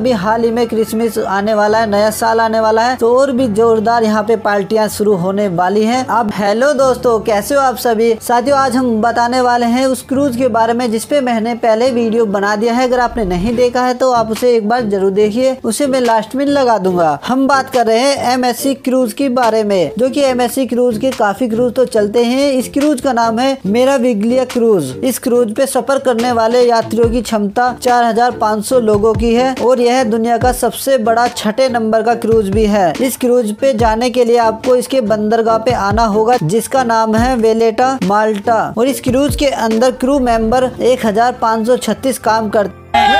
अभी हाल ही में क्रिसमस आने वाला है, नया साल आने वाला है, तो और भी जोरदार यहाँ पे पार्टियां शुरू होने वाली हैं। अब हेलो दोस्तों, कैसे हो आप सभी साथियों। आज हम बताने वाले हैं उस क्रूज के बारे में जिसपे मैंने पहले वीडियो बना दिया है। अगर आपने नहीं देखा है तो आप उसे एक बार जरूर देखिए, उसे मैं लास्ट में लगा दूंगा। हम बात कर रहे हैं MSC क्रूज के बारे में, जो कि MSC क्रूज के काफी क्रूज तो चलते हैं। इस क्रूज का नाम है मेराविग्लिया क्रूज। इस क्रूज पे सफर करने वाले यात्रियों की क्षमता 4500 लोगों की है और यह दुनिया का सबसे बड़ा 6 नंबर का क्रूज भी है। इस क्रूज पे जाने के लिए आपको इसके बंदरगाह पे आना होगा जिसका नाम है वेलेटा माल्टा। और इस क्रूज के अंदर क्रू मेंबर 1536 काम करते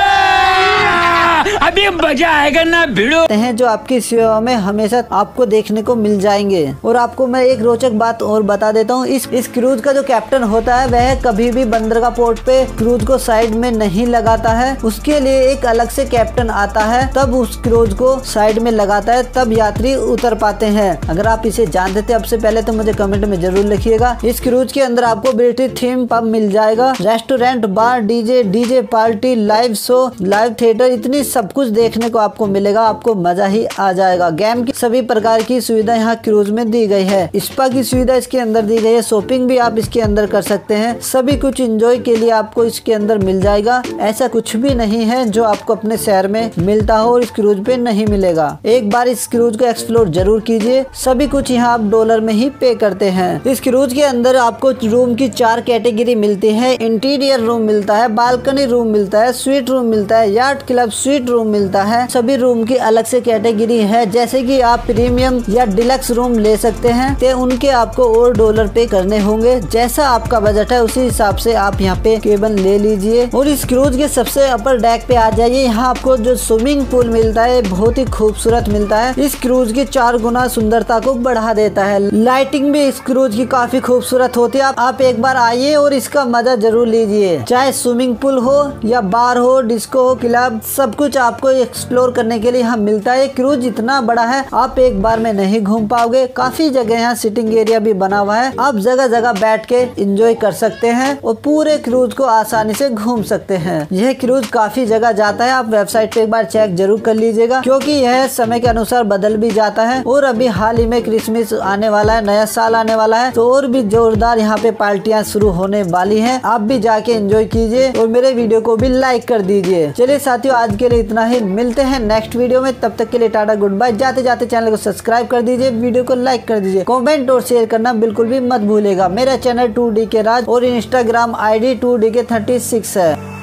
अभी मजा आएगा ना भिड़ो हैं, जो आपकी सेवा में हमेशा आपको देखने को मिल जाएंगे। और आपको मैं एक रोचक बात और बता देता हूँ, इस क्रूज का जो कैप्टन होता है वह कभी भी बंदरगाह पोर्ट पे क्रूज को साइड में नहीं लगाता है। उसके लिए एक अलग से कैप्टन आता है, तब उस क्रूज को साइड में लगाता है, तब यात्री उतर पाते हैं। अगर आप इसे जानते थे अब से पहले तो मुझे कमेंट में जरूर लिखिएगा। इस क्रूज के अंदर आपको ब्रिटिश थीम पब मिल जाएगा, restaurant, bar, DJ party, live show, live theatre, इतनी सब कुछ देखने को आपको मिलेगा। आपको मजा ही आ जाएगा। गेम की सभी प्रकार की सुविधा यहाँ क्रूज में दी गई है। स्पा की सुविधा इसके अंदर दी गई है। शॉपिंग भी आप इसके अंदर कर सकते हैं। सभी कुछ एंजॉय के लिए आपको इसके अंदर मिल जाएगा। ऐसा कुछ भी नहीं है जो आपको अपने शहर में मिलता हो और इस क्रूज पे नहीं मिलेगा। एक बार इस क्रूज को एक्सप्लोर जरूर कीजिए। सभी कुछ यहाँ आप डॉलर में ही पे करते हैं। इस क्रूज के अंदर आपको रूम की 4 कैटेगरी मिलती है। इंटीरियर रूम मिलता है, बालकनी रूम मिलता है, स्वीट रूम मिलता है, याट क्लब स्वीट रूम मिलता है। सभी रूम की अलग से कैटेगरी है, जैसे कि आप प्रीमियम या डिलक्स रूम ले सकते हैं, तो उनके आपको और डॉलर पे करने होंगे। जैसा आपका बजट है उसी हिसाब से आप यहाँ पे केबन ले लीजिए। और इस क्रूज के सबसे अपर डेक पे आ जाइए। यहाँ आपको जो स्विमिंग पूल मिलता है बहुत ही खूबसूरत मिलता है। इस क्रूज की 4 गुना सुंदरता को बढ़ा देता है। लाइटिंग भी इस क्रूज की काफी खूबसूरत होती है। आप एक बार आइए और इसका मजा जरूर लीजिए। चाहे स्विमिंग पूल हो या बार हो, डिस्को हो, क्लब, सब कुछ आपको एक्सप्लोर करने के लिए यहाँ मिलता है। क्रूज इतना बड़ा है आप एक बार में नहीं घूम पाओगे। काफी जगह यहाँ सिटिंग एरिया भी बना हुआ है। आप जगह जगह बैठ के एंजॉय कर सकते हैं और पूरे क्रूज को आसानी से घूम सकते हैं। यह क्रूज काफी जगह जाता है। आप वेबसाइट पे एक बार चेक जरूर कर लीजिएगा, क्योंकि यह समय के अनुसार बदल भी जाता है। और अभी हाल ही में क्रिसमस आने वाला है, नया साल आने वाला है, तो और भी जोरदार यहाँ पे पार्टियां शुरू होने वाली हैं। आप भी जाके एंजॉय कीजिए और मेरे वीडियो को भी लाइक कर दीजिए। चलिए साथियों, आज के लिए इतना ही। मिलते हैं नेक्स्ट वीडियो में। तब तक के लिए टाटा, गुड बाय। जाते जाते चैनल को सब्सक्राइब कर दीजिए, वीडियो को लाइक कर दीजिए, कमेंट और शेयर करना बिल्कुल भी मत भूलिएगा। मेरा चैनल 2DK राज और इंस्टाग्राम ID 2DK36 है।